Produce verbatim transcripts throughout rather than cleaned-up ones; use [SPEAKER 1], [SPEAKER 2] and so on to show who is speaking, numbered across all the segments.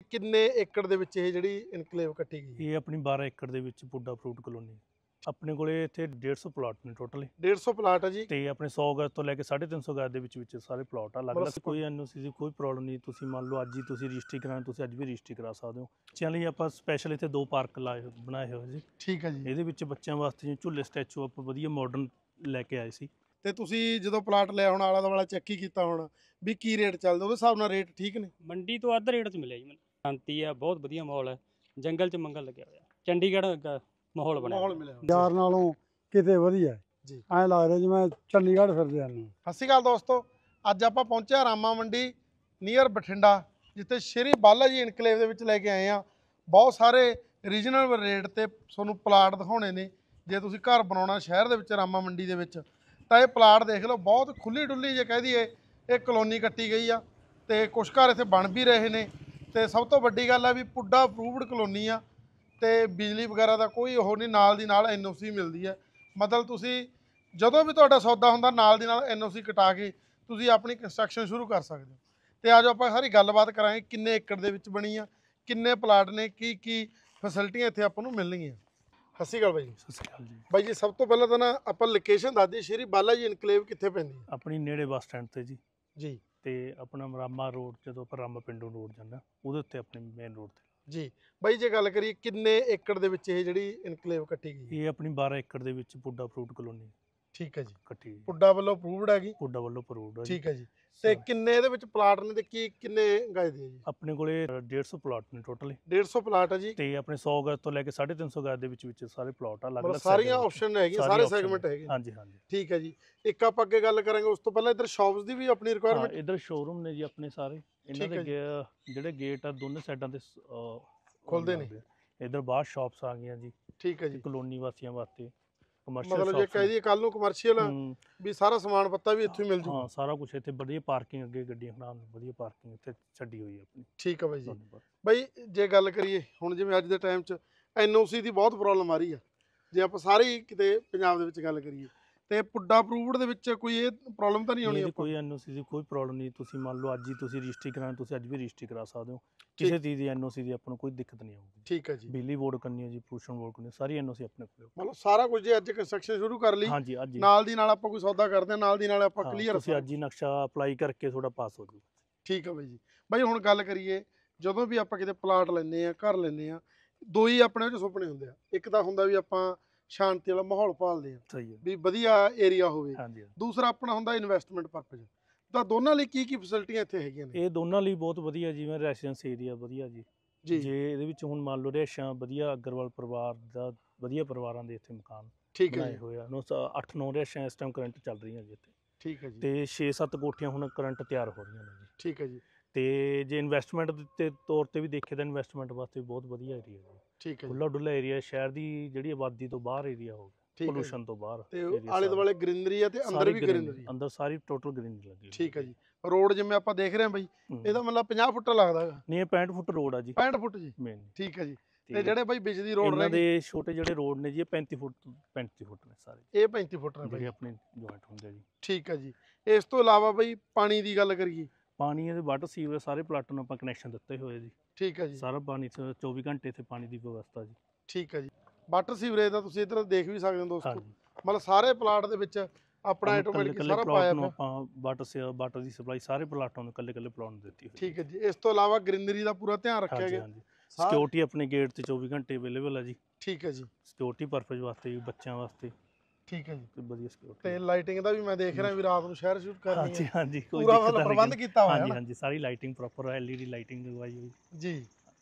[SPEAKER 1] ਕਿੰਨੇ ਏਕੜ ਦੇ ਵਿੱਚ ਇਹ ਜਿਹੜੀ ਇਨਕਲੇਵ ਕੱਟੀ ਗਈ?
[SPEAKER 2] ਇਹ ਆਪਣੀ ਬਾਰਾਂ ਏਕੜ ਦੇ ਵਿੱਚ ਪੁੱਡਾ ਫਰੂਟ ਕਲੋਨੀ। ਆਪਣੇ ਕੋਲੇ ਇੱਥੇ ਡੇਢ ਸੌ ਪਲਾਟ ਨੇ ਟੋਟਲੀ।
[SPEAKER 1] ਡੇਢ ਸੌ ਪਲਾਟ ਹੈ ਜੀ
[SPEAKER 2] ਤੇ ਆਪਣੇ ਸੌ ਗਜ਼ ਤੋਂ ਲੈ ਕੇ ਸਾਢੇ ਤਿੰਨ ਸੌ ਗਜ਼ ਦੇ ਵਿੱਚ ਵਿੱਚ ਸਾਰੇ ਪਲਾਟ ਆ ਅਲੱਗ ਅਲੱਗ। ਕੋਈ ਐਨਓਸੀ ਦੀ ਕੋਈ ਪ੍ਰੋਬਲਮ ਨਹੀਂ। ਤੁਸੀਂ ਮੰਨ ਲਓ ਅੱਜ ਹੀ ਤੁਸੀਂ ਰਜਿਸਟਰੀ ਕਰਾਉਣੀ, ਤੁਸੀਂ ਅੱਜ ਵੀ ਰਜਿਸਟਰੀ ਕਰਾ ਸਕਦੇ ਹੋ। ਬੱਚਿਆਂ ਲਈ ਆਪਾਂ ਸਪੈਸ਼ਲ ਇੱਥੇ ਦੋ ਪਾਰਕ ਲਾਏ ਬਣਾਏ ਹੋਏ ਜੀ।
[SPEAKER 1] ਠੀਕ ਹੈ ਜੀ।
[SPEAKER 2] ਇਹਦੇ ਵਿੱਚ ਬੱਚਿਆਂ ਵਾਸਤੇ ਜਿਵੇਂ ਝੂਲੇ ਸਟੈਚੂ ਆਪਾਂ ਵਧੀਆ ਮਾਡਰਨ ਲੈ ਕੇ ਆਏ ਸੀ।
[SPEAKER 1] ਤੇ ਤੁਸੀਂ ਜਦੋਂ ਪਲਾਟ ਲਿਆ ਹੁਣ ਆਲਾ ਦੁਆਲਾ ਚੈੱਕ ਹੀ ਕੀਤਾ ਹੁਣ ਵੀ ਕੀ ਰੇਟ ਚੱਲਦਾ, ਉਹਦੇ ਹਿਸਾਬ ਨਾਲ ਰੇਟ ਠੀਕ ਨੇ?
[SPEAKER 3] ਮੰਡੀ ਤੋਂ ਅੱਧ ਰੇਟ 'ਚ ਮਿਲਿਆ ਜੀ ਮੈਨੂੰ। ਸ਼ਾਂਤੀ ਆ, ਬਹੁਤ ਵਧੀਆ ਮਾਹੌਲ ਹੈ, ਜੰਗਲ 'ਚ ਮੰਗਲ ਲੱਗਿਆ ਹੋਇਆ, ਚੰਡੀਗੜ੍ਹ ਵਰਗਾ ਮਾਹੌਲ ਬਣਿਆ
[SPEAKER 1] ਮਾਹੌਲ ਮਿਲਿਆ
[SPEAKER 4] ਯਾਰ ਨਾਲੋਂ ਕਿਤੇ ਵਧੀਆ
[SPEAKER 1] ਜੀ।
[SPEAKER 4] ਐਂ ਲੱਗਦਾ ਜਿਵੇਂ ਚੰਡੀਗੜ੍ਹ ਫਿਰਦੇ ਆਂ।
[SPEAKER 1] ਸਤਿ ਸ਼੍ਰੀ ਅਕਾਲ ਦੋਸਤੋ, ਅੱਜ ਆਪਾਂ ਪਹੁੰਚੇ ਰਾਮਾ ਮੰਡੀ ਨੀਅਰ ਬਠਿੰਡਾ, ਜਿੱਥੇ ਸ਼੍ਰੀ ਬਾਲਾ ਜੀ ਇਨਕਲੇਵ ਦੇ ਵਿੱਚ ਲੈ ਕੇ ਆਏ ਆ। ਬਹੁਤ ਸਾਰੇ ਰੀਜਨਲ ਰੇਟ ਤੇ ਤੁਹਾਨੂੰ ਪਲਾਟ ਦਿਖਾਉਣੇ ਨੇ। ਜੇ ਤੁਸੀਂ ਘਰ ਬਣਾਉਣਾ ਸ਼ਹਿਰ ਦੇ ਵਿੱਚ ਰਾਮਾ ਮੰਡੀ ਦੇ ਵਿੱਚ ਤਾਂ ਇਹ ਪਲਾਟ ਦੇਖ ਲਓ, ਬਹੁਤ ਖੁੱਲੀ ਡੁੱਲੀ ਜੇ ਕਹਿ ਦਈਏ ਇਹ ਕਲੋਨੀ ਕੱਟੀ ਗਈ ਆ। ਤੇ ਕੁਛ ਘਰ ਇੱਥੇ ਬਣ ਵੀ ਰਹੇ ਨੇ। ਤੇ ਸਭ ਤੋਂ ਵੱਡੀ ਗੱਲ ਆ ਵੀ ਪੁੱਡਾ ਅਪਰੂਵਡ ਕਲੋਨੀ ਆ ਤੇ ਬਿਜਲੀ ਵਗੈਰਾ ਦਾ ਕੋਈ ਉਹ ਨਹੀਂ, ਨਾਲ ਦੀ ਨਾਲ ਐਨ ਓ ਸੀ ਮਿਲਦੀ ਹੈ। ਮਤਲਬ ਤੁਸੀਂ ਜਦੋਂ ਵੀ ਤੁਹਾਡਾ ਸੌਦਾ ਹੁੰਦਾ ਨਾਲ ਦੀ ਨਾਲ ਐਨ ਓ ਸੀ ਕਟਾ ਕੇ ਤੁਸੀਂ ਆਪਣੀ ਕੰਸਟਰਕਸ਼ਨ ਸ਼ੁਰੂ ਕਰ ਸਕਦੇ ਹੋ। ਤੇ ਅੱਜ ਆਪਾਂ ਸਾਰੀ ਗੱਲਬਾਤ ਕਰਾਂਗੇ ਕਿੰਨੇ ਏਕੜ ਦੇ ਵਿੱਚ ਬਣੀ ਆ, ਕਿੰਨੇ ਪਲਾਟ ਨੇ, ਕੀ ਕੀ ਫੈਸਿਲਿਟੀਆਂ ਇੱਥੇ ਆਪਾਂ ਨੂੰ ਮਿਲਣਗੀਆਂ। ਸਤਿ ਸ਼੍ਰੀ ਅਕਾਲ ਬਾਈ ਜੀ।
[SPEAKER 2] ਸਤਿ ਸ਼੍ਰੀ ਅਕਾਲ ਜੀ।
[SPEAKER 1] ਬਾਈ ਜੀ ਸਭ ਤੋਂ ਪਹਿਲਾਂ ਤਾਂ ਨਾ ਆਪਾਂ ਲੋਕੇਸ਼ਨ ਦੱਸ ਦਈਏ, ਸ਼੍ਰੀ ਬਾਲਾ ਜੀ ਇਨਕਲੇਵ ਕਿੱਥੇ ਪੈਂਦੀ ਹੈ?
[SPEAKER 2] ਆਪਣੀ ਨੇੜੇ ਬੱਸ ਸਟੈਂਡ ਤੇ ਜੀ।
[SPEAKER 1] ਜੀ
[SPEAKER 2] ਤੇ ਆਪਣਾ ਰਾਮਾ ਰੋਡ, ਜਦੋਂ ਆਪਾਂ ਰਾਮਾ ਪਿੰਡੋਂ ਰੋਡ ਜਾਂਦਾ ਉਹਦੇ ਉੱਤੇ ਆਪਣੀ ਮੇਨ ਰੋਡ ਤੇ
[SPEAKER 1] ਜੀ। ਬਾਈ ਜੇ ਗੱਲ ਕਰੀਏ ਕਿੰਨੇ ਏਕੜ ਦੇ ਵਿੱਚ ਇਹ ਜਿਹੜੀ ਇਨਕਲੇਵ ਕੱਟੀ ਗਈ?
[SPEAKER 2] ਇਹ ਆਪਣੀ ਬਾਰਾਂ ਏਕੜ ਦੇ ਵਿੱਚ ਪੁੱਡਾ ਫਰੂਟ ਕਲੋਨੀ
[SPEAKER 1] ਠੀਕ ਹੈ ਜੀ।
[SPEAKER 2] ਕੱਟੀ ਗਈ।
[SPEAKER 1] ਪੁੱਡਾ ਵੱਲੋਂ ਅਪਰੂਵਡ ਹੈਗੀ?
[SPEAKER 2] ਪੁੱਡਾ ਵੱਲੋਂ ਅਪਰੂਵਡ ਹੈ ਜੀ।
[SPEAKER 1] ਠੀਕ ਹੈ ਜੀ। ਤੇ ਕਿੰਨੇ ਇਹਦੇ ਵਿੱਚ ਪਲਾਟ ਨੇ ਤੇ ਕੀ ਕਿੰਨੇ ਗਜ ਦੇ ਜੀ?
[SPEAKER 2] ਆਪਣੇ ਕੋਲੇ ਡੇਢ ਸੌ ਪਲਾਟ ਨੇ ਟੋਟਲੀ।
[SPEAKER 1] ਡੇਢ ਸੌ ਪਲਾਟ ਹੈ ਜੀ।
[SPEAKER 2] ਤੇ ਆਪਣੇ ਸੌ ਗਜ਼ ਤੋਂ ਲੈ ਕੇ ਸਾਢੇ ਤਿੰਨ ਸੌ ਗਜ਼ ਦੇ ਵਿੱਚ ਵਿੱਚ ਸਾਰੇ ਪਲਾਟ ਆ ਅਲੱਗ
[SPEAKER 1] ਮਤਲਬ
[SPEAKER 2] ਅਲੱਗ।
[SPEAKER 1] ਸਾਰੀਆਂ ਆਪਸ਼ਨ ਹੈਗੀਆਂ, ਸਾਰੇ ਸੈਗਮੈਂਟ ਹੈਗੇ।
[SPEAKER 2] ਹਾਂਜੀ ਹਾਂਜੀ।
[SPEAKER 1] ਠੀਕ ਹੈ ਜੀ। ਇੱਕ ਆਪਾਂ ਅੱਗੇ ਗੱਲ ਕਰਾਂਗੇ, ਉਸ ਤੋਂ ਪਹਿਲਾਂ ਇੱਧਰ ਸ਼ਾਪਸ ਦੀ ਵੀ ਆਪਣੀ
[SPEAKER 2] ਹਾਂ,
[SPEAKER 1] ਰਿਕੁਆਇਰਮੈਂਟ?
[SPEAKER 2] ਇਧਰ ਸ਼ੋਰੂਮ ਨੇ ਜੀ ਆਪਣੇ ਸਾਰੇ। ਇਹਨਾਂ ਦੇ ਗੇ- ਜਿਹੜੇ ਗੇਟ ਆ ਦੋਨੇ ਸਾਈਡਾਂ ਤੇ ਅਹ,
[SPEAKER 1] ਖੁੱਲਦੇ ਨੇ।
[SPEAKER 2] ਇਧਰ ਬਾਹਰ ਸ਼ਾਪਸ ਆ ਗਈਆਂ ਜੀ।
[SPEAKER 1] ਠੀਕ ਹੈ ਜੀ।
[SPEAKER 2] ਕਲੋਨੀ ਵਾਸੀਆਂ ਵਾਸਤੇ ਕਮਰਸ਼ੀਅਲ
[SPEAKER 1] ਮਤਲਬ ਜੇ ਕਹਿ ਦਈਏ ਕੱਲ ਨੂੰ ਕਮਰਸ਼ੀਅਲ ਵੀ ਸਾਰਾ ਸਮਾਨ ਪੱਤਾ ਵੀ ਇੱਥੇ ਮਿਲ ਜੂ?
[SPEAKER 2] ਹਾਂ, ਸਾਰਾ ਕੁਝ ਇੱਥੇ। ਵਧੀਆ ਪਾਰਕਿੰਗ, ਅੱਗੇ ਗੱਡੀਆਂ ਖੜਾਉਣ ਨੂੰ ਵਧੀਆ ਪਾਰਕਿੰਗ ਇੱਥੇ ਛੱਡੀ ਹੋਈ ਹੈ ਆਪਣੀ।
[SPEAKER 1] ਠੀਕ ਹੈ ਬਾਈ ਜੀ। ਬਾਈ ਜੇ ਗੱਲ ਕਰੀਏ ਹੁਣ ਜਿਵੇਂ ਅੱਜ ਦੇ ਟਾਈਮ 'ਚ ਐਨ ਓ ਸੀ ਦੀ ਬਹੁਤ ਪ੍ਰੋਬਲਮ ਆ ਰਹੀ ਆ, ਜੇ ਆਪਾਂ ਸਾਰੀ ਕਿਤੇ ਪੰਜਾਬ ਦੇ ਵਿੱਚ ਗੱਲ ਕਰੀਏ ਤੇ ਪੁੱਡਾ ਅਪਰੂਵਡ ਦੇ ਵਿੱਚ ਕੋਈ ਇਹ ਪ੍ਰੋਬਲਮ ਤਾਂ ਨਹੀਂ ਆਉਣੀ?
[SPEAKER 2] ਨਹੀਂ, ਕੋਈ ਐਨ ਓ ਸੀ ਦੀ ਕੋਈ ਪ੍ਰੋਬਲਮ ਨਹੀਂ। ਤੁਸੀਂ ਮੰਨ ਲਓ ਅੱਜ ਹੀ ਤੁਸੀਂ ਰਜਿਸਟਰੀ ਕਰਾਉਣੀ, ਤੁਸੀਂ ਅੱਜ ਵੀ ਰਜਿਸਟਰੀ ਕਰਾ ਸਕਦੇ ਹੋ। ਕਿਸੇ ਚੀਜ਼ ਦੀ ਐਨ ਓ ਸੀ ਦੀ ਆਪਾਂ ਨੂੰ ਕੋਈ ਦਿੱਕਤ ਨਹੀਂ ਆਊਗੀ।
[SPEAKER 1] ਠੀਕ ਹੈ ਜੀ।
[SPEAKER 2] ਬਿਜਲੀ ਬੋਰਡ ਕਰਨੀ ਹੈ ਜੀ, ਪੋਲੂਸ਼ਨ ਬੋਰਡ ਕਰਨੀ, ਸਾਰੀ ਐਨ ਓ ਸੀ ਆਪਣੇ ਕੋਲ।
[SPEAKER 1] ਮਤਲਬ ਸਾਰਾ ਕੁਝ ਜੇ ਅੱਜ ਕੰਸਟਰਕਸ਼ਨ ਸ਼ੁਰੂ ਕਰ ਲਈ,
[SPEAKER 2] ਹਾਂਜੀ ਅੱਜ
[SPEAKER 1] ਨਾਲ ਦੀ ਨਾਲ ਆਪਾਂ ਕੋਈ ਸੌਦਾ ਕਰਦੇ ਹਾਂ, ਨਾਲ ਦੀ ਨਾਲ ਆਪਾਂ ਕਲੀਅਰ।
[SPEAKER 2] ਤੁਸੀਂ ਅੱਜ ਹੀ ਨਕਸ਼ਾ ਅਪਲਾਈ ਕਰਕੇ ਤੁਹਾਡਾ ਪਾਸ ਹੋ ਜੂ।
[SPEAKER 1] ਠੀਕ ਹੈ ਬਾਈ ਜੀ। ਬਾਈ ਹੁਣ ਗੱਲ ਕਰੀਏ, ਜਦੋਂ ਵੀ ਆਪਾਂ ਕਿਤੇ ਪਲਾਟ ਲੈਂਦੇ ਆ, ਘਰ ਲੈਂਦੇ ਆ, ਦੋ ਹੀ ਆਪਣੇ ਵਿੱਚ ਸੁਪਨੇ ਹੁੰਦੇ ਆ। ਇੱਕ ਤਾਂ ਹੁੰਦਾ ਵੀ ਆਪਾਂ ਸ਼ਾਂਤੀ ਵਾਲਾ ਮਾਹੌਲ ਭਾਲਦੇ ਆ,
[SPEAKER 2] ਸਹੀ ਹੈ,
[SPEAKER 1] ਵੀ ਵਧੀਆ ਏਰੀਆ ਹੋਵੇ।
[SPEAKER 2] ਹਾਂਜੀ।
[SPEAKER 1] ਦੂਸਰਾ ਆਪਣਾ ਹੁੰਦਾ ਇਨਵੈਸਟਮੈਂਟ ਪਰਪਸ। ਤਾਂ ਦੋਨਾਂ ਲਈ ਕੀ ਕੀ ਫੈਸਿਲਿਟੀਆਂ ਇੱਥੇ ਹੈਗੀਆਂ ਨੇ?
[SPEAKER 2] ਇਹ ਦੋਨਾਂ ਲਈ ਬਹੁਤ ਵਧੀਆ, ਜਿਵੇਂ ਰੈਸੀਡੈਂਸ ਏਰੀਆ ਵਧੀਆ ਜੀ।
[SPEAKER 1] ਜੀ।
[SPEAKER 2] ਜੇ ਇਹਦੇ ਵਿੱਚ ਹੁਣ ਮੰਨ ਲਓ ਰਿਹਾਇਸ਼ਾਂ ਵਧੀਆ, ਅਗਰਵਾਲ ਪਰਿਵਾਰ ਦਾ ਵਧੀਆ ਪਰਿਵਾਰਾਂ ਦੇ ਇੱਥੇ ਮਕਾਨ
[SPEAKER 1] ਠੀਕ ਹੈ
[SPEAKER 2] ਬਣਾਏ
[SPEAKER 1] ਜੀ।
[SPEAKER 2] ਹੋਏ ਆ। ਅੱਠ ਨੌ ਰਿਹਾਇਸ਼ਾਂ ਇਸ ਟਾਈਮ ਕਰੰਟ ਚੱਲ ਰਹੀਆਂ ਜੀ ਇੱਥੇ।
[SPEAKER 1] ਠੀਕ ਹੈ ਜੀ।
[SPEAKER 2] ਤੇ ਛੇ ਸੱਤ ਕੋਠੀਆਂ ਹੁਣ ਕਰੰਟ ਤਿਆਰ ਹੋ ਰਹੀਆਂ ਨੇ ਜੀ।
[SPEAKER 1] ਠੀਕ ਹੈ ਜੀ।
[SPEAKER 2] ਤੇ ਜੇ ਇਨਵੈਸਟਮੈਂਟ ਦੇ ਤੌਰ ਤੇ ਵੀ ਦੇਖੇ ਤਾਂ ਇਨਵੈਸਟਮੈਂਟ ਵਾਸਤੇ ਬਹੁਤ ਵਧੀਆ ਏਰੀਆ ਜੀ।
[SPEAKER 1] ਠੀਕ ਹੈ ਜੀ।
[SPEAKER 2] ਖੁੱਲਾ ਡੁੱਲਾ ਏਰੀਆ, ਸ਼ਹਿਰ ਦੀ ਜਿਹੜੀ ਆਬਾਦੀ ਤੋਂ ਬਾਹਰ ਏਰੀਆ ਹੋ ਗਿਆ, ਪੋਲੂਸ਼ਨ ਤੋਂ ਬਾਹਰ।
[SPEAKER 1] ਤੇ ਆਲੇ ਦੁਆਲੇ ਗ੍ਰੀਨਰੀ ਆ ਤੇ ਅੰਦਰ ਵੀ ਗ੍ਰੀਨਰੀ ਆ?
[SPEAKER 2] ਅੰਦਰ ਸਾਰੀ ਟੋਟਲ ਗ੍ਰੀਨਰੀ ਲੱਗੀ।
[SPEAKER 1] ਠੀਕ ਹੈ ਜੀ। ਰੋਡ ਜਿਵੇਂ ਆਪਾਂ ਦੇਖ ਰਹੇ ਹਾਂ ਬਾਈ, ਇਹਦਾ ਮਤਲਬ ਪੰਜਾਹ ਫੁੱਟ ਲੱਗਦਾ ਹੈਗਾ?
[SPEAKER 2] ਨਹੀਂ, ਇਹ ਪੈਂਹਠ ਫੁੱਟ ਰੋਡ ਆ ਜੀ।
[SPEAKER 1] ਪੈਂਹਠ ਫੁੱਟ ਜੀ?
[SPEAKER 2] ਮੇਨ।
[SPEAKER 1] ਠੀਕ ਹੈ ਜੀ। ਤੇ ਜਿਹੜੇ ਬਾਈ ਬਿਜਲੀ ਰੋਡ
[SPEAKER 2] ਇਹਨਾਂ ਦੇ ਛੋਟੇ ਜਿਹੜੇ ਰੋਡ ਨੇ ਜੀ, ਇਹ ਪੈਂਤੀ ਫੁੱਟ ਪੈਂਤੀ ਫੁੱਟ ਨੇ ਸਾਰੇ।
[SPEAKER 1] ਇਹ ਪੈਂਤੀ ਫੁੱਟ ਨੇ
[SPEAKER 2] ਜਿਹੜੇ ਆਪਣੇ ਜੁਆਇੰਟ ਹੁੰਦੇ ਜੀ।
[SPEAKER 1] ਠੀਕ ਹੈ ਜੀ। ਇਸ ਤੋਂ ਇਲਾਵਾ ਬਾਈ ਪਾਣੀ ਦੀ ਗੱਲ ਕਰੀਏ?
[SPEAKER 2] ਪਾਣੀ ਇਹਦੇ ਵਾਟਰ ਸੀਵਰ ਸਾਰੇ ਪਲਾਟਾਂ ਨੂੰ ਆਪਾਂ ਕਨੈਕਸ਼ਨ ਦਿੱਤੇ ਹੋਏ ਜੀ।
[SPEAKER 1] ਠੀਕ ਹੈ ਜੀ।
[SPEAKER 2] ਸਾਰਾ ਪਾਣੀ ਚੌਵੀ ਘੰਟੇ ਇੱਥੇ ਪਾਣੀ ਦੀ ਵਿਵਸਥਾ ਜੀ।
[SPEAKER 1] ਠੀਕ ਹੈ ਜੀ। ਵਾਟਰ ਸੀਵਰੇਜ ਦਾ ਤੁਸੀਂ ਇੱਧਰ ਦੇਖ ਵੀ ਸਕਦੇ ਹੋ ਦੋਸਤੋ,
[SPEAKER 2] ਹਾਂਜੀ।
[SPEAKER 1] ਮਤਲਬ ਸਾਰੇ ਪਲਾਟ ਦੇ ਵਿੱਚ ਆਪਣਾ ਆਟੋਮੈਟਿਕ ਸਾਰਾ ਪਾਇਆ ਪਿਆ।
[SPEAKER 2] ਆਪਾਂ ਵਾਟਰ ਸੇ ਵਾਟਰ ਦੀ ਸਪਲਾਈ ਸਾਰੇ ਪਲਾਟਾਂ ਨੂੰ ਇਕੱਲੇ ਇਕੱਲੇ ਪਲਾਟ ਨੂੰ ਦਿੱਤੀ ਹੋਈ।
[SPEAKER 1] ਠੀਕ ਹੈ ਜੀ। ਇਸ ਤੋਂ ਇਲਾਵਾ ਗ੍ਰੀਨਰੀ ਦਾ ਪੂਰਾ ਧਿਆਨ ਰੱਖਿਆ ਗਿਆ?
[SPEAKER 2] ਹਾਂਜੀ। ਸਿਕਿਉਰਿਟੀ ਆਪਣੇ ਗੇਟ ਤੇ ਚੌਵੀ ਘੰਟੇ ਅਵੇਲੇਬਲ ਹੈ ਜੀ।
[SPEAKER 1] ਠੀਕ ਹੈ ਜੀ।
[SPEAKER 2] ਸਿਕਿਉਰਿਟੀ ਪਰਪਸ ਵਾਸਤੇ ਵੀ, ਬੱਚਿਆਂ ਵਾਸਤੇ।
[SPEAKER 1] ਠੀਕ ਹੈ ਜੀ।
[SPEAKER 2] ਤੇ ਵਧੀਆ ਸਿਕਿਉਰਿਟੀ।
[SPEAKER 1] ਤੇ ਲਾਈਟਿੰਗ ਦਾ ਵੀ ਮੈਂ ਦੇਖ ਰਿਹਾ ਵੀ ਰਾਤ ਨੂੰ ਸ਼ਹਿਰ ਸ਼ੂਟ ਕਰਨੀ ਹੈ।
[SPEAKER 2] ਹਾਂਜੀ ਹਾਂਜੀ, ਕੋਈ
[SPEAKER 1] ਪੂਰਾ ਮਤਲਬ ਪ੍ਰਬੰਧ ਕੀਤਾ ਹੋਇਆ ਹੈ?
[SPEAKER 2] ਹਾਂਜੀ ਹਾਂਜੀ, ਸਾਰੀ lighting proper L E D lighting ਲਗਵਾਈ ਹੋਈ
[SPEAKER 1] ਜੀ।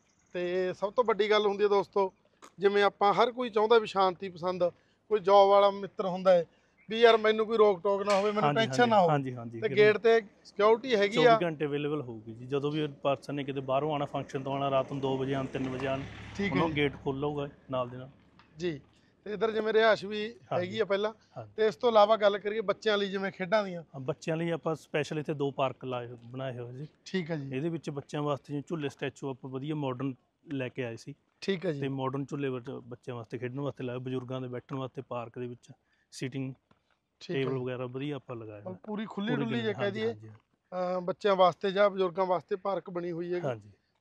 [SPEAKER 1] ਤੇ ਸਭ ਤੋਂ ਵੱਡੀ ਗੱਲ ਹੁੰਦੀ ਹੈ ਦੋਸਤੋ, ਜਿਵੇਂ ਆਪਾਂ ਹਰ ਕੋਈ ਚਾਹੁੰਦਾ ਵੀ ਸ਼ਾਂਤੀ ਪਸੰਦ, ਕੋਈ ਜੌਬ ਵਾਲਾ ਮਿੱਤਰ ਹੁੰਦਾ ਹੈ ਵੀ ਯਾਰ ਮੈਨੂੰ ਕੋਈ ਰੋਕ ਟੋਕ ਨਾ ਹੋਵੇ, ਮੈਨੂੰ ਟੈਨਸ਼ਨ ਨਾ ਹੋਵੇ।
[SPEAKER 2] ਹਾਂਜੀ ਹਾਂਜੀ।
[SPEAKER 1] ਤੇ ਗੇਟ ਤੇ ਸਿਕਿਉਰਿਟੀ ਹੈਗੀ ਆ?
[SPEAKER 2] ਚੌਵੀ ਘੰਟੇ ਅਵੇਲੇਬਲ ਹੋਊਗੀ ਜੀ। ਜਦੋਂ ਵੀ ਪਰਸਨ ਨੇ ਕਿਤੇ ਬਾਹਰੋਂ ਆਣਾ, ਫੰਕਸ਼ਨ ਤੋਂ ਆਣਾ, ਰਾਤ ਨੂੰ ਦੋ ਵਜੇ ਆਣ, ਤਿੰਨ ਵਜੇ ਆਣ, ਉਹਨੂੰ ਗੇਟ ਖੋਲੂਗਾ ਨਾਲ ਦੇ ਨਾਲ
[SPEAKER 1] ਜੀ। ਤੇ ਇਧਰ ਜਿਵੇਂ ਰਿਹਾਇਸ਼ ਵੀ ਹੈਗੀ ਆ ਪਹਿਲਾਂ। ਤੇ ਇਸ ਤੋਂ ਇਲਾਵਾ ਗੱਲ ਕਰੀਏ ਬੱਚਿਆਂ ਲਈ, ਜਿਵੇਂ ਖੇਡਾਂ ਦੀਆਂ?
[SPEAKER 2] ਬੱਚਿਆਂ ਲਈ ਆਪਾਂ ਸਪੈਸ਼ਲ ਇੱਥੇ ਦੋ ਪਾਰਕ ਲਾਏ ਬਣਾਏ ਹੋਏ ਜੀ।
[SPEAKER 1] ਠੀਕ ਹੈ ਜੀ।
[SPEAKER 2] ਇਹਦੇ ਵਿੱਚ ਬੱਚਿਆਂ ਵਾਸਤੇ ਜਿਵੇਂ ਝੂਲੇ ਸਟੈਚੂ ਆਪਾਂ ਵਧੀਆ ਮਾਡਰਨ ਲੈ ਕੇ ਆਏ ਸੀ।
[SPEAKER 1] ਠੀਕ ਹੈ ਜੀ।
[SPEAKER 2] ਤੇ ਮਾਡਰਨ ਝੂਲੇ ਬੱਚਿਆਂ ਵਾਸਤੇ ਖੇਡਣ ਵਾਸਤੇ ਲਾਏ, ਬਜ਼ੁਰਗਾਂ ਦੇ ਬੈਠਣ ਵਾਸਤੇ ਪਾਰਕ ਦੇ ਵਿੱਚ ਸੀਟਿੰਗ ਟੇਬਲ ਵਗੈਰਾ ਵਧੀਆ ਆਪਾਂ ਲਗਾਇਆ।
[SPEAKER 1] ਪੂਰੀ ਖੁੱਲੀ ਡੁੱਲੀ ਜੇ ਕਹਿ ਦਈਏ ਬੱਚਿਆਂ ਵਾਸਤੇ ਜਾਂ ਬਜ਼ੁਰਗਾਂ ਵਾਸਤੇ ਪਾਰਕ ਬਣੀ ਹੋਈ ਹੈ।
[SPEAKER 2] ਹਾਂਜੀ।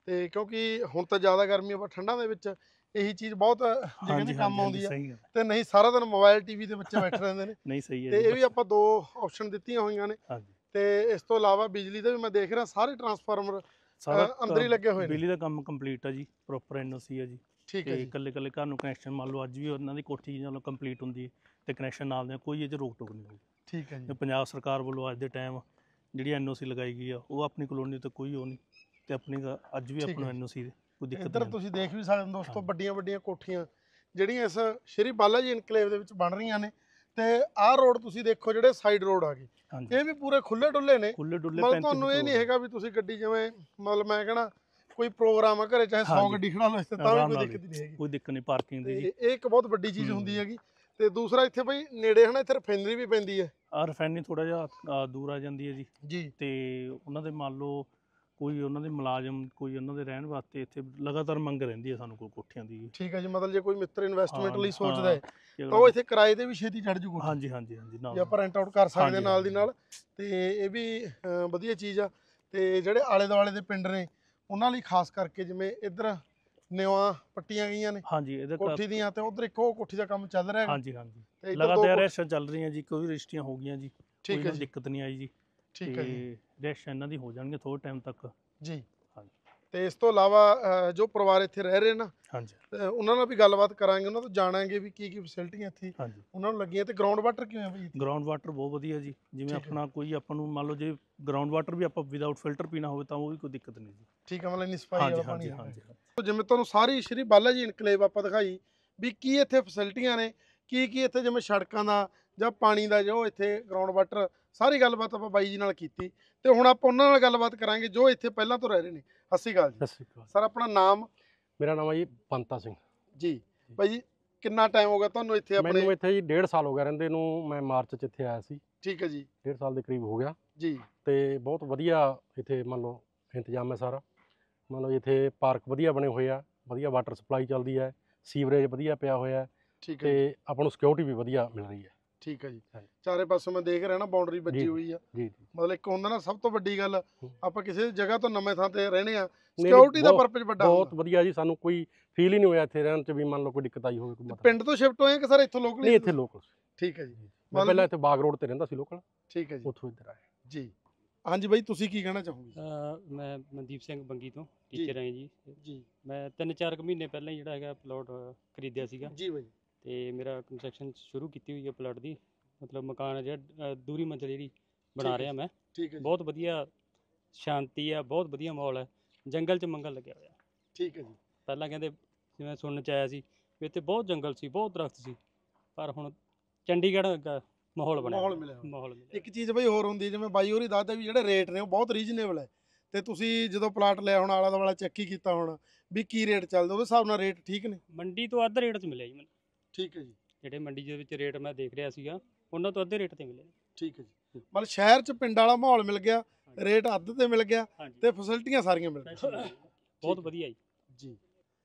[SPEAKER 1] ਤੇ ਕਿਉਂਕਿ ਹੁਣ ਤਾਂ ਜ਼ਿਆਦਾ ਗਰਮੀ ਆ, ਪਰ ਠੰਡਾਂ ਦੇ ਵਿੱਚ ਇਹੀ ਚੀਜ਼ ਬਹੁਤ ਜੇ ਕਹਿੰਦੇ ਕੰਮ ਆਉਂਦੀ ਆ।
[SPEAKER 2] ਸਹੀ ਗੱਲ
[SPEAKER 1] ਤੇ ਨਹੀਂ ਸਾਰਾ ਦਿਨ ਮੋਬਾਈਲ ਟੀਵੀ ਦੇ ਬੱਚੇ ਬੈਠੇ ਰਹਿੰਦੇ ਨੇ।
[SPEAKER 2] ਨਹੀਂ ਸਹੀ ਹੈ
[SPEAKER 1] ਤੇ
[SPEAKER 2] ਜੀ,
[SPEAKER 1] ਇਹ ਵੀ ਆਪਾਂ ਦੋ ਆਪਸ਼ਨ ਦਿੱਤੀਆਂ ਹੋਈਆਂ ਨੇ।
[SPEAKER 2] ਹਾਂਜੀ
[SPEAKER 1] ਤੇ ਇਸ ਤੋਂ ਇਲਾਵਾ ਬਿਜਲੀ ਦੇ ਵੀ ਮੈਂ ਦੇਖ ਰਿਹਾ ਸਾਰੇ ਟਰਾਂਸਫਾਰਮਰ
[SPEAKER 2] ਸਾਰਾ
[SPEAKER 1] ਅੰਦਰ ਹੀ ਲੱਗੇ ਹੋਏ ਨੇ।
[SPEAKER 2] ਬਿਜਲੀ ਦਾ ਕੰਮ ਕੰਪਲੀਟ ਆ ਜੀ, ਪ੍ਰੋਪਰ ਐਨਓਸੀ ਆ ਜੀ।
[SPEAKER 1] ਠੀਕ ਹੈ
[SPEAKER 2] ਤੇ
[SPEAKER 1] ਜੀ।
[SPEAKER 2] ਇਕੱਲੇ ਇਕੱਲੇ ਘਰ ਨੂੰ ਕਨੈਕਸ਼ਨ ਮੰਨ ਲਓ ਅੱਜ ਵੀ ਉਹਨਾਂ ਦੀ ਕੋਠੀ ਜਦੋਂ ਕੰਪਲੀਟ ਹੁੰਦੀ ਹੈ ਤੇ ਕਨੈਕਸ਼ਨ ਨਾਲ ਦੇ ਕੋਈ ਇਹ 'ਚ ਰੋਕ ਟੋਕ ਨਹੀਂ ਹੋਊਗੀ।
[SPEAKER 1] ਠੀਕ ਹੈ ਜੀ।
[SPEAKER 2] ਤੇ ਪੰਜਾਬ ਸਰਕਾਰ ਵੱਲੋਂ ਅੱਜ ਦੇ ਟਾਈਮ ਜਿਹੜੀ ਐਨਓਸੀ ਲਗਾਈ ਗਈ ਆ ਉਹ ਆਪਣੀ ਕਲੋਨੀ ਤੇ ਕੋਈ ਉਹ ਨਹੀਂ, ਤੇ ਆਪਣੀ ਗ- ਅੱਜ ਵੀ
[SPEAKER 1] ਠੀਕ
[SPEAKER 2] ਆਪਣਾ
[SPEAKER 1] ਹੈ।
[SPEAKER 2] ਐਨਓਸੀ ਕੋਈ ਦਿੱਕਤ
[SPEAKER 1] ਇੱਧਰ
[SPEAKER 2] ਨਹੀਂ
[SPEAKER 1] ਤੁਸੀਂ ਦੇਖ ਵੀ ਸਕਦੇ ਹੋ ਦੋਸਤੋ,
[SPEAKER 2] ਹਾਂ।
[SPEAKER 1] ਵੱਡੀਆਂ ਵੱਡੀਆਂ ਕੋਠੀਆਂ ਜਿਹੜੀਆਂ ਇਸ ਸ਼੍ਰੀ ਬਾਲਾ ਜੀ ਇਨਕਲੇਵ ਦੇ ਵਿੱਚ ਬਣ ਰਹੀਆਂ ਨੇ। ਤੇ ਆਹ ਰੋਡ ਤੁਸੀਂ ਦੇਖੋ, ਜਿਹੜੇ ਸਾਈਡ ਰੋਡ ਆ ਗਏ,
[SPEAKER 2] ਹਾਂਜੀ
[SPEAKER 1] ਇਹ ਵੀ ਪੂਰੇ ਖੁੱਲੇ ਡੁੱਲੇ ਨੇ।
[SPEAKER 2] ਖੁੱਲੇ ਡੁੱਲੇ
[SPEAKER 1] ਮਤਲਬ
[SPEAKER 2] ਪੈਂਤੀ
[SPEAKER 1] ਤੁਹਾਨੂੰ ਇਹ ਨਹੀਂ
[SPEAKER 2] ਫੁੱਟ
[SPEAKER 1] ਹੈਗਾ ਵੀ ਤੁਸੀਂ ਗੱਡੀ ਜਿਵੇਂ ਮਤਲਬ ਮੈਂ ਕਹਣਾ ਕੋਈ ਪ੍ਰੋਗਰਾਮ ਆ ਘਰੇ ਚਾਹੇ ਸੌ
[SPEAKER 2] ਹਾਂਜੀ।
[SPEAKER 1] ਗੱਡੀ ਖੜਾ ਲਓ ਇੱਥੇ ਤਾਂ ਵੀ
[SPEAKER 2] ਆਰਾਮ
[SPEAKER 1] ਕੋਈ
[SPEAKER 2] ਨਾਲ
[SPEAKER 1] ਦਿੱਕਤ ਨਹੀਂ ਹੈਗੀ।
[SPEAKER 2] ਕੋਈ ਦਿੱਕਤ ਨਹੀਂ ਪਾਰਕਿੰਗ ਦੀ ਜੀ।
[SPEAKER 1] ਤੇ ਇਹ ਇੱਕ ਬਹੁਤ ਵੱਡੀ ਚੀਜ਼
[SPEAKER 2] ਹੂੰ।
[SPEAKER 1] ਹੁੰਦੀ ਹੈਗੀ। ਤੇ ਦੂਸਰਾ ਇੱਥੇ ਬਈ ਨੇੜੇ ਹਨਾ ਇੱਥੇ ਰਿਫਾਈਨਰੀ ਵੀ ਪੈਂਦੀ ਹੈ
[SPEAKER 2] ਆ ਰਿਫਾਈਨਰੀ ਥੋੜਾ ਜਿਹਾ ਅ, ਦੂਰ ਆ ਜਾਂਦੀ ਹੈ ਜੀ।
[SPEAKER 1] ਜੀ।
[SPEAKER 2] ਤੇ ਉਹਨਾਂ ਦੇ ਮੰਨ ਲਓ ਕੋਈ ਉਹਨਾਂ ਦੇ ਮੁਲਾਜ਼ਮ ਕੋਈ ਉਹਨਾਂ ਦੇ ਰਹਿਣ ਵਾਸਤੇ ਇੱਥੇ ਲਗਾਤਾਰ ਮੰਗ ਰਹਿੰਦੀ ਹੈ ਸਾਨੂੰ ਕੋਈ ਕੋਠੀਆਂ ਦੀ।
[SPEAKER 1] ਠੀਕ ਹੈ ਜੀ। ਮਤਲਬ ਜੇ ਕੋਈ ਮਿੱਤਰ ਇਨਵੈਸਟਮੈਂਟ
[SPEAKER 2] ਹਾਂ,
[SPEAKER 1] ਲਈ ਸੋਚਦਾ ਹੈ
[SPEAKER 2] ਕਿ
[SPEAKER 1] ਤਾਂ ਉਹ ਇੱਥੇ ਕਿਰਾਏ ਤੇ ਵੀ ਛੇਤੀ ਚੜ ਜੂ ਕੋਠੀ।
[SPEAKER 2] ਹਾਂਜੀ ਹਾਂਜੀ ਹਾਂਜੀ ਨਾਲ
[SPEAKER 1] ਜੇ ਆਪਾਂ ਰੈਂਟ ਆਊਟ ਕਰ ਸਕਦੇ ਹਾਂ
[SPEAKER 2] ਹਾਂਜੀ,
[SPEAKER 1] ਨਾਲ ਦੀ
[SPEAKER 2] ਹਾਂਜੀ।
[SPEAKER 1] ਨਾਲ। ਤੇ ਇਹ ਵੀ ਅ, ਵਧੀਆ ਚੀਜ਼ ਆ। ਤੇ ਜਿਹੜੇ ਆਲੇ ਦੁਆਲੇ ਦੇ ਪਿੰਡ ਨੇ ਉਹਨਾਂ ਲਈ ਖਾਸ ਕਰਕੇ ਜਿਵੇਂ ਇੱਧਰ ਨਿਵਾਂ ਪੱਟੀਆਂ ਗਈਆਂ ਨੇ
[SPEAKER 2] ਹਾਂਜੀ ਇਹਦੇ ਘਰ-
[SPEAKER 1] ਕੋਠੀ ਦੀਆਂ, ਤੇ ਉਧਰ ਇੱਕ ਉਹ ਕੋਠੀ ਦਾ ਕੰਮ ਚੱਲ ਰਿਹਾ ਹੈ।
[SPEAKER 2] ਹਾਂਜੀ ਹਾਂਜੀ
[SPEAKER 1] ਤੇ ਇੱਧਰ ਦੋ
[SPEAKER 2] ਲਗਾਤਾਰ
[SPEAKER 1] ਕੋਠੀ-
[SPEAKER 2] ਰੈਸ਼ਾਂ ਚੱਲ ਰਹੀਆਂ ਜੀ, ਕੋਈ ਰਜਿਸਟਰੀਆਂ ਹੋ ਗਈਆਂ ਜੀ, ਕੋਈ
[SPEAKER 1] ਠੀਕ ਹੈ
[SPEAKER 2] ਨਾ
[SPEAKER 1] ਜੀ।
[SPEAKER 2] ਦਿੱਕਤ ਨਹੀਂ ਆਈ ਜੀ।
[SPEAKER 1] ਠੀਕ ਹੈ ਜੀ।
[SPEAKER 2] ਤੇ ਰੈਸ਼ਾਂ ਇਹਨਾਂ ਦੀ ਹੋ ਜਾਣਗੀਆਂ ਥੋੜੇ ਟਾਈਮ ਤੱਕ।
[SPEAKER 1] ਜੀ।
[SPEAKER 2] ਹਾਂਜੀ।
[SPEAKER 1] ਤੇ ਇਸ ਤੋਂ ਇਲਾਵਾ ਅ, ਜੋ ਪਰਿਵਾਰ ਇੱਥੇ ਰਹਿ ਰਹੇ ਨਾ,
[SPEAKER 2] ਹਾਂਜੀ
[SPEAKER 1] ਤੇ ਉਹਨਾਂ ਨਾਲ ਵੀ ਗੱਲਬਾਤ ਕਰਾਂਗੇ, ਉਹਨਾਂ ਤੋਂ ਜਾਣਾਂਗੇ ਵੀ ਕੀ ਕੀ ਫੈਸਿਲਿਟੀਆਂ ਇੱਥੇ
[SPEAKER 2] ਹਾਂਜੀ
[SPEAKER 1] ਉਹਨਾਂ ਨੂੰ ਲੱਗੀਆਂ। ਤੇ ਗਰਾਊਂਡ ਵਾਟਰ ਕਿਵੇਂ ਆ ਬਈ ਇੱਥੇ?
[SPEAKER 2] ਗਰਾਊਂਡ ਵਾਟਰ ਬਹੁਤ ਵਧੀਆ ਜੀ। ਜਿਵੇਂ
[SPEAKER 1] ਠੀਕ ਹੈ।
[SPEAKER 2] ਆਪਣਾ ਕੋਈ ਆਪਾਂ ਨੂੰ ਮੰਨ ਲਓ ਜੇ ਗਰਾਊਂਡ ਵਾਟਰ ਵੀ ਆਪਾਂ ਵਿਦਆਊਟ ਫਿਲਟਰ ਪੀਣਾ ਹੋਵੇ ਤਾਂ ਉਹ ਵੀ ਕੋਈ ਦਿੱਕਤ ਨਹੀਂ ਜੀ।
[SPEAKER 1] ਠੀਕ ਹੈ, ਮਤਲਬ ਇੰਨੀ ਸਫਾਈ
[SPEAKER 2] ਹਾਂਜੀ
[SPEAKER 1] ਵਾਲਾ ਪਾਣੀ
[SPEAKER 2] ਹਾਂਜੀ
[SPEAKER 1] ਹੈ।
[SPEAKER 2] ਹਾਂਜੀ
[SPEAKER 1] ਜਿਵੇਂ ਤੁਹਾਨੂੰ ਸਾਰੀ ਸ਼੍ਰੀ ਬਾਲਾ ਜੀ ਇਨਕਲੇਵ ਆਪਾਂ ਦਿਖਾਈ ਵੀ ਕੀ ਇੱਥੇ ਫੈਸਿਲਿਟੀਆਂ ਨੇ, ਕੀ ਕੀ ਇੱਥੇ ਜਿਵੇਂ ਸੜਕਾਂ ਦਾ ਜਾਂ ਪਾਣੀ ਦਾ, ਜੋ ਇੱਥੇ ਗਰਾਊਂਡ ਵਾਟਰ, ਸਾਰੀ ਗੱਲਬਾਤ ਆਪਾਂ ਬਾਈ ਜੀ ਨਾਲ ਕੀਤੀ। ਤੇ ਹੁਣ ਆਪਾਂ ਉਹਨਾਂ ਨਾਲ ਗੱਲਬਾਤ ਕਰਾਂਗੇ ਜੋ ਇੱਥੇ ਪਹਿਲਾਂ ਤੋਂ ਰਹਿ ਰਹੇ ਨੇ। ਸਤਿ ਸ਼੍ਰੀ ਅਕਾਲ ਜੀ।
[SPEAKER 5] ਸਤਿ ਸ਼੍ਰੀ ਅਕਾਲ।
[SPEAKER 1] ਸਰ ਆਪਣਾ ਨਾਮ?
[SPEAKER 5] ਮੇਰਾ ਨਾਮ ਹੈ ਜੀ ਬੰਤਾ ਸਿੰਘ।
[SPEAKER 1] ਜੀ ਬਾਈ ਜੀ, ਕਿੰਨਾ ਟਾਈਮ ਹੋ ਗਿਆ ਤੁਹਾਨੂੰ ਇੱਥੇ ਆਪਣੇ?
[SPEAKER 5] ਮੈਨੂੰ ਇੱਥੇ ਜੀ ਡੇਢ ਸਾਲ ਹੋ ਗਿਆ ਰਹਿੰਦੇ ਨੂੰ। ਮੈਂ ਮਾਰਚ 'ਚ ਇੱਥੇ ਆਇਆ ਸੀ।
[SPEAKER 1] ਠੀਕ ਹੈ ਜੀ।
[SPEAKER 5] ਡੇਢ ਸਾਲ ਦੇ ਕਰੀਬ ਹੋ ਗਿਆ।
[SPEAKER 1] ਜੀ।
[SPEAKER 5] ਤੇ ਬਹੁਤ ਵਧੀਆ ਇੱਥੇ ਮੰਨ ਲਓ ਇੰਤਜ਼ਾਮ ਹੈ ਸਾਰਾ। ਮੰਨ ਲਓ ਇੱਥੇ ਪਾਰਕ ਵਧੀਆ ਬਣੇ ਹੋਏ ਆ, ਵਧੀਆ ਵਾਟਰ ਸਪਲਾਈ ਚੱਲਦੀ ਹੈ, ਸੀਵਰੇਜ ਵਧੀਆ ਪਿਆ ਹੋਇਆ ਹੈ,
[SPEAKER 1] ਠੀਕ ਹੈ ਜੀ।
[SPEAKER 5] ਤੇ ਆਪਾਂ ਨੂੰ ਸਿਕਿਉਰਿਟੀ ਵੀ ਵਧੀਆ ਮਿਲ ਰਹੀ ਹੈ।
[SPEAKER 1] ਠੀਕ ਹੈ ਜੀ।
[SPEAKER 5] ਹਾਂਜੀ।
[SPEAKER 1] ਚਾਰੇ ਪਾਸੋਂ ਮੈਂ ਦੇਖ ਰਿਹਾ ਨਾ ਬਾਉਂਡਰੀ ਵੱਜੀ
[SPEAKER 5] ਜੀ,
[SPEAKER 1] ਹੋਈ ਆ।
[SPEAKER 5] ਜੀ ਜੀ।
[SPEAKER 1] ਮਤਲਬ ਇੱਕ ਹੁੰਦਾ ਨਾ ਸਭ ਤੋਂ ਵੱਡੀ ਗੱਲ,
[SPEAKER 5] ਹੂੰ।
[SPEAKER 1] ਆਪਾਂ ਕਿਸੇ ਜਗ੍ਹਾ ਤੋਂ ਨਵੇਂ ਥਾਂ ਤੇ ਰਹਿਣੇ ਆ,
[SPEAKER 5] ਨਹੀਂ,
[SPEAKER 1] ਸਿਕਿਉਰਿਟੀ ਦਾ
[SPEAKER 5] ਬਹੁਤ-
[SPEAKER 1] ਪਰਪਸ ਵੱਡਾ
[SPEAKER 5] ਬਹੁਤ
[SPEAKER 1] ਹੁੰਦਾ।
[SPEAKER 5] ਵਧੀਆ ਜੀ। ਸਾਨੂੰ ਕੋਈ ਫੀਲ ਹੀ ਨਹੀਂ ਹੋਇਆ ਇੱਥੇ ਰਹਿਣ 'ਚ ਵੀ ਮੰਨ ਲਓ ਕੋਈ ਦਿੱਕਤ ਆਈ ਹੋਵੇ ਕੋਈ ਮਤਲਬ।
[SPEAKER 1] ਪਿੰਡ ਤੋਂ ਸ਼ਿਫਟ ਹੋਏ ਕਿ ਸਰ ਇੱਥੋਂ ਲੋਕਲ?
[SPEAKER 5] ਨਹੀਂ, ਇੱਥੇ ਲੋਕਲ।
[SPEAKER 1] ਠੀਕ ਹੈ ਜੀ।
[SPEAKER 5] ਮੈਂ
[SPEAKER 1] ਮਤਲਬ-
[SPEAKER 5] ਪਹਿਲਾਂ ਇੱਥੇ ਬਾਗ ਰੋਡ ਤੇ ਰਹਿੰਦਾ ਸੀ ਲੋਕਲ,
[SPEAKER 1] ਠੀਕ ਹੈ ਜੀ।
[SPEAKER 5] ਉੱਥੋਂ ਇੱਧਰ ਆਇਆ।
[SPEAKER 1] ਜੀ। ਹਾਂਜੀ ਬਾਈ, ਤੁਸੀਂ ਕੀ ਕਹਿਣਾ ਚਾਹੋਗੇ?
[SPEAKER 3] ਅ, ਮੈਂ ਮਨਦੀਪ ਸਿੰਘ ਬੰਗੀ ਤੋਂ
[SPEAKER 1] ਜੀ।
[SPEAKER 3] ਟੀਚਰ ਹਾਂ ਜੀ।
[SPEAKER 1] ਜੀ।
[SPEAKER 3] ਮੈਂ ਤਿੰਨ ਚਾਰ ਕੁ ਮਹੀਨੇ ਪਹਿਲਾਂ ਹੀ ਜਿਹੜਾ ਹੈਗਾ ਪਲਾਟ ਖਰੀਦਿਆ ਸੀਗਾ,
[SPEAKER 1] ਜੀ ਬਾਈ।
[SPEAKER 3] ਤੇ ਮੇਰਾ ਕੰਸਟਰਕਸ਼ਨ ਸ਼ੁਰੂ ਕੀਤੀ ਹੋਈ ਹੈ ਪਲਾਟ ਦੀ। ਮਤਲਬ ਮਕਾਨ ਹੈ ਜਿਹੜਾ ਅ, ਦੂਰੀ ਮੰਜ਼ਿਲ ਜਿਹੜੀ ਬਣਾ
[SPEAKER 1] ਠੀਕ ਹੈ।
[SPEAKER 3] ਰਿਹਾ ਮੈਂ।
[SPEAKER 1] ਠੀਕ ਹੈ ਜੀ।
[SPEAKER 3] ਬਹੁਤ ਵਧੀਆ ਸ਼ਾਂਤੀ ਆ, ਬਹੁਤ ਵਧੀਆ ਮਾਹੌਲ ਹੈ। ਜੰਗਲ 'ਚ ਮੰਗਲ ਲੱਗਿਆ ਹੋਇਆ।
[SPEAKER 1] ਠੀਕ ਹੈ ਜੀ।
[SPEAKER 3] ਪਹਿਲਾਂ ਕਹਿੰਦੇ ਜਿਵੇਂ ਸੁਣਨ 'ਚ ਆਇਆ ਸੀ ਵੀ ਇੱਥੇ ਬਹੁਤ ਜੰਗਲ ਸੀ, ਬਹੁਤ ਦਰਖਤ ਸੀ, ਪਰ ਹੁਣ ਚੰਡੀਗੜ੍ਹ ਵਰਗਾ ਮਾਹੌਲ ਬਣਿਆ
[SPEAKER 1] ਮਾਹੌਲ
[SPEAKER 3] ਹੋਇਆ।
[SPEAKER 1] ਮਿਲਿਆ ਹੋਇਆ।
[SPEAKER 3] ਮਾਹੌਲ ਮਿਲਿਆ
[SPEAKER 1] ਇੱਕ ਚੀਜ਼ ਬਈ ਹੋਰ ਹੁੰਦੀ ਹੈ, ਜਿਵੇਂ ਬਾਈ ਹੋਰੀ ਦੱਸਦਾ ਵੀ ਜਿਹੜੇ ਰੇਟ ਨੇ ਉਹ ਬਹੁਤ ਰੀਜ਼ਨੇਬਲ ਹੈ। ਤੇ ਤੁਸੀਂ ਜਦੋਂ ਪਲਾਟ ਲਿਆ ਹੁਣ ਆਲਾ ਦੁਆਲਾ ਚੈੱਕ ਹੀ ਕੀਤਾ ਹੋਣਾ ਵੀ ਕੀ ਰੇਟ ਚੱਲਦਾ, ਉਹਦੇ ਹਿਸਾਬ ਨਾਲ ਰੇਟ ਠੀਕ ਨੇ?
[SPEAKER 3] ਮੰਡੀ ਤੋਂ ਅੱਧ ਰੇਟ 'ਚ ਮਿਲਿਆ ਜੀ ਮੈਨੂੰ।
[SPEAKER 1] ਠੀਕ ਹੈ ਜੀ।
[SPEAKER 3] ਜਿਹੜੇ ਮੰਡੀ ਦੇ ਵਿੱਚ ਰੇਟ ਮੈਂ ਦੇਖ ਰਿਹਾ ਸੀਗਾ ਉਹਨਾਂ ਤੋਂ ਅੱਧੇ ਰੇਟ ਤੇ ਮਿਲੇ।
[SPEAKER 1] ਠੀਕ ਹੈ ਜੀ। ਮਤਲਬ ਸ਼ਹਿਰ 'ਚ ਪਿੰਡ ਵਾਲਾ ਮਾਹੌਲ ਮਿਲ ਗਿਆ, ਰੇਟ ਅੱਧ ਤੇ ਮਿਲ ਗਿਆ,
[SPEAKER 3] ਹਾਂਜੀ,
[SPEAKER 1] ਤੇ ਫੈਸਿਲਿਟੀਆਂ ਸਾਰੀਆਂ ਮਿਲ ਗਈਆਂ।
[SPEAKER 3] ਬਹੁਤ ਵਧੀਆ ਜੀ।
[SPEAKER 1] ਜੀ।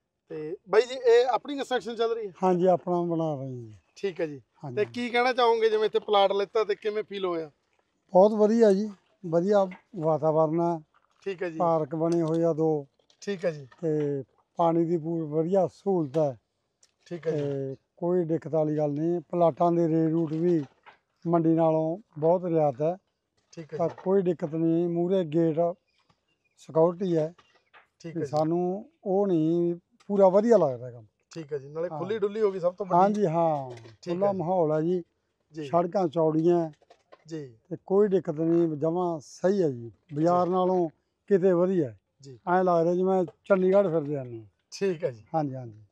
[SPEAKER 1] ਤੇ ਬਾਈ ਜੀ, ਇਹ ਆਪਣੀ ਕੰਸਟਰਕਸ਼ਨ ਚੱਲ ਰਹੀ ਹੈ?
[SPEAKER 4] ਹਾਂਜੀ ਆਪਣਾ ਬਣਾ ਰਹੇ ਜੀ।
[SPEAKER 1] ਠੀਕ ਹੈ ਜੀ। ਤੇ
[SPEAKER 4] ਹਾਂਜੀ
[SPEAKER 1] ਕੀ ਕਹਿਣਾ ਚਾਹੋਗੇ ਜਿਵੇਂ ਇੱਥੇ ਪਲਾਟ ਲਿੱਤਾ ਤੇ ਕਿਵੇਂ ਫੀਲ ਹੋਇਆ?
[SPEAKER 4] ਬਹੁਤ ਵਧੀਆ ਜੀ, ਵਧੀਆ ਵਾਤਾਵਰਨ ਹੈ,
[SPEAKER 1] ਠੀਕ ਹੈ ਜੀ।
[SPEAKER 4] ਪਾਰਕ ਬਣੇ ਹੋਏ ਆ ਦੋ,
[SPEAKER 1] ਠੀਕ ਹੈ ਜੀ।
[SPEAKER 4] ਤੇ ਪਾਣੀ ਦੀ ਪੂਰੀ ਵਧੀਆ ਸਹੂਲਤ ਹੈ,
[SPEAKER 1] ਠੀਕ ਹੈ ਜੀ।
[SPEAKER 4] ਤੇ ਕੋਈ ਦਿੱਕਤ ਵਾਲੀ ਗੱਲ ਨਹੀਂ। ਪਲਾਟਾਂ ਦੇ ਰੇਟ ਰੂਟ ਵੀ ਮੰਡੀ ਨਾਲੋਂ ਬਹੁਤ ਰਿਆਤ ਹੈ,
[SPEAKER 1] ਠੀਕ ਹੈ
[SPEAKER 4] ਤਾਂ
[SPEAKER 1] ਜੀ।
[SPEAKER 4] ਕੋਈ ਦਿੱਕਤ ਨਹੀਂ। ਮੂਹਰੇ ਗੇਟ ਸਿਕਿਉਰਿਟੀ ਹੈ,
[SPEAKER 1] ਠੀਕ
[SPEAKER 4] ਤੇ
[SPEAKER 1] ਹੈ ਜੀ।
[SPEAKER 4] ਸਾਨੂੰ ਉਹ ਨਹੀਂ, ਪੂਰਾ ਵਧੀਆ ਲੱਗਦਾ ਕੰਮ।
[SPEAKER 1] ਠੀਕ ਹੈ ਜੀ। ਨਾਲੇ
[SPEAKER 4] ਹਾਂ।
[SPEAKER 1] ਖੁੱਲੀ ਡੁੱਲੀ ਹੋ ਗਈ ਸਭ ਤੋਂ ਵੱਡੀ।
[SPEAKER 4] ਹਾਂਜੀ ਹਾਂ,
[SPEAKER 1] ਠੀਕ
[SPEAKER 4] ਖੁੱਲਾ
[SPEAKER 1] ਹੈ।
[SPEAKER 4] ਮਾਹੌਲ ਹੈ ਜੀ,
[SPEAKER 1] ਜੀ।
[SPEAKER 4] ਸੜਕਾਂ ਚੌੜੀਆਂ,
[SPEAKER 1] ਜੀ।
[SPEAKER 4] ਤੇ ਕੋਈ ਦਿੱਕਤ ਨਹੀਂ, ਜਮਾਂ ਸਹੀ ਹੈ ਜੀ। ਬਾਜ਼ਾਰ ਨਾਲੋਂ ਕਿਤੇ ਵਧੀਆ।
[SPEAKER 1] ਜੀ।
[SPEAKER 4] ਐਂ ਲੱਗਦਾ ਜਿਵੇਂ ਚੰਡੀਗੜ੍ਹ ਫਿਰਦੇ ਹਨ।
[SPEAKER 1] ਠੀਕ ਹੈ ਜੀ।
[SPEAKER 4] ਹਾਂਜੀ ਹਾਂਜੀ।